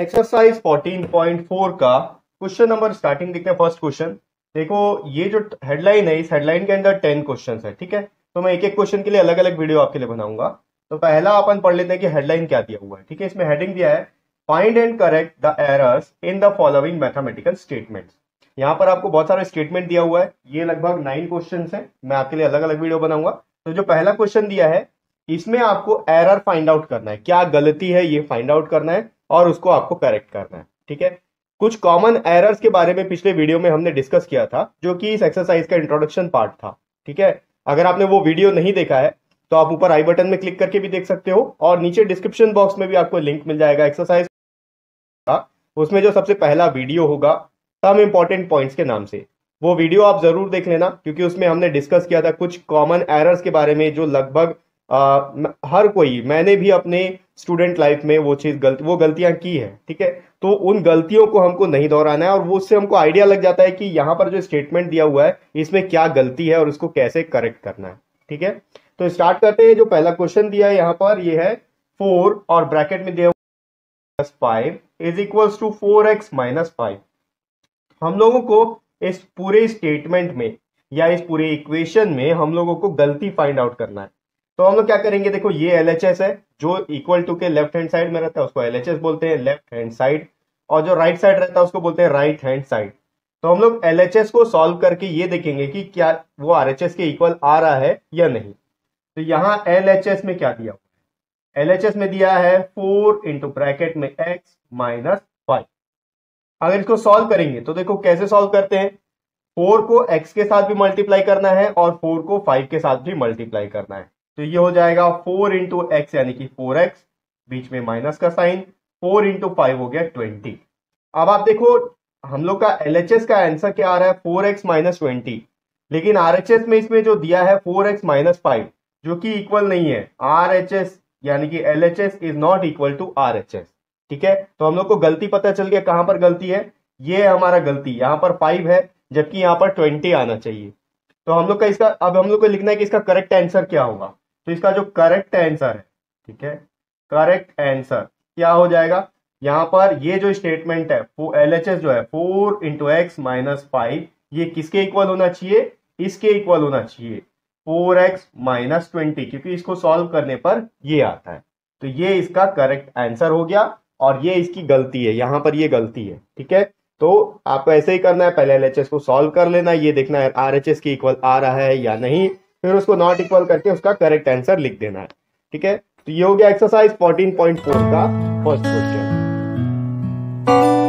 Exercise 14.4 का question number starting देखते हैं। फर्स्ट क्वेश्चन देखो, ये जो हेडलाइन है इस हेडलाइन के अंदर 10 क्वेश्चन है, ठीक है। तो मैं एक एक क्वेश्चन के लिए अलग अलग वीडियो आपके लिए बनाऊंगा। तो पहला अपन पढ़ लेते हैं कि हेडलाइन क्या दिया हुआ है, ठीक है। इसमें हेडिंग दिया है find and correct the errors in the following mathematical statements. यहाँ पर आपको बहुत सारे स्टेटमेंट दिया हुआ है, ये लगभग 9 क्वेश्चन है। मैं आपके लिए अलग अलग वीडियो बनाऊंगा। तो जो पहला क्वेश्चन दिया है इसमें आपको एरर फाइंड आउट करना है, क्या गलती है ये फाइंड आउट करना है और उसको आपको करेक्ट करना है, ठीक है। कुछ कॉमन एरर्स के बारे में पिछले वीडियो में हमने डिस्कस किया था, जो कि इस एक्सरसाइज का इंट्रोडक्शन पार्ट था, ठीक है। अगर आपने वो वीडियो नहीं देखा है तो आप ऊपर आई बटन में क्लिक करके भी देख सकते हो, और नीचे डिस्क्रिप्शन बॉक्स में भी आपको लिंक मिल जाएगा एक्सरसाइज का। उसमें जो सबसे पहला वीडियो होगा सम इंपॉर्टेंट पॉइंट्स के नाम से, वो वीडियो आप जरूर देख लेना, क्योंकि उसमें हमने डिस्कस किया था कुछ कॉमन एरर्स के बारे में जो लगभग हर कोई, मैंने भी अपने स्टूडेंट लाइफ में वो गलतियां की है, ठीक है। तो उन गलतियों को हमको नहीं दोहराना है, और वो उससे हमको आइडिया लग जाता है कि यहाँ पर जो स्टेटमेंट दिया हुआ है इसमें क्या गलती है और उसको कैसे करेक्ट करना है, ठीक है। तो स्टार्ट करते हैं। जो पहला क्वेश्चन दिया है यहाँ पर ये है 4 और ब्रैकेट में दिया हुआ 5 is equals to 4x minus 5। हम लोगों को इस पूरे स्टेटमेंट में या इस पूरे इक्वेशन में हम लोगों को गलती फाइंड आउट करना है। तो हम लोग क्या करेंगे, देखो ये LHS है, जो इक्वल टू के लेफ्ट हैंड साइड में रहता है उसको LHS बोलते हैं, लेफ्ट हैंड साइड, और जो राइट साइड रहता है उसको बोलते हैं राइट हैंड साइड। तो हम लोग LHS को सॉल्व करके ये देखेंगे कि क्या वो RHS के इक्वल आ रहा है या नहीं। तो यहाँ LHS में क्या दिया हुआ है, LHS में दिया है 4 इंटू ब्रैकेट में x माइनस 5। अगर इसको सॉल्व करेंगे तो देखो कैसे सॉल्व करते हैं, 4 को x के साथ भी मल्टीप्लाई करना है और 4 को 5 के साथ भी मल्टीप्लाई करना है। तो ये हो जाएगा 4 इंटू एक्स यानी कि 4x, बीच में माइनस का साइन, 4 इंटू 5 हो गया 20। अब आप देखो हम लोग का LHS का आंसर क्या आ रहा है, 4x माइनस 20, लेकिन RHS में इसमें जो दिया है 4x माइनस 5, जो कि इक्वल नहीं है RHS, यानी कि LHS is not equal to RHS, ठीक है। तो हम लोग को गलती पता चल गया, कहां पर गलती है, ये हमारा गलती, यहां पर 5 है जबकि यहां पर 20 आना चाहिए। तो हम लोग का इसका अब हम लोग को लिखना है कि इसका करेक्ट आंसर क्या होगा। तो इसका जो करेक्ट आंसर है, ठीक है, करेक्ट आंसर क्या हो जाएगा, यहां पर ये जो स्टेटमेंट है वो LHS जो है 4 इंटू एक्स माइनस 5, ये किसके इक्वल होना चाहिए, इसके इक्वल होना चाहिए 4x माइनस 20, क्योंकि इसको सॉल्व करने पर ये आता है। तो ये इसका करेक्ट आंसर हो गया, और ये इसकी गलती है, यहां पर ये गलती है, ठीक है। तो आपको ऐसे ही करना है, पहले LHS को सॉल्व कर लेना है, ये देखना है RHS के इक्वल आ रहा है या नहीं, फिर उसको नॉट इक्वल करके उसका करेक्ट आंसर लिख देना है, ठीक है। तो ये हो गया एक्सरसाइज 14.4 का फर्स्ट क्वेश्चन।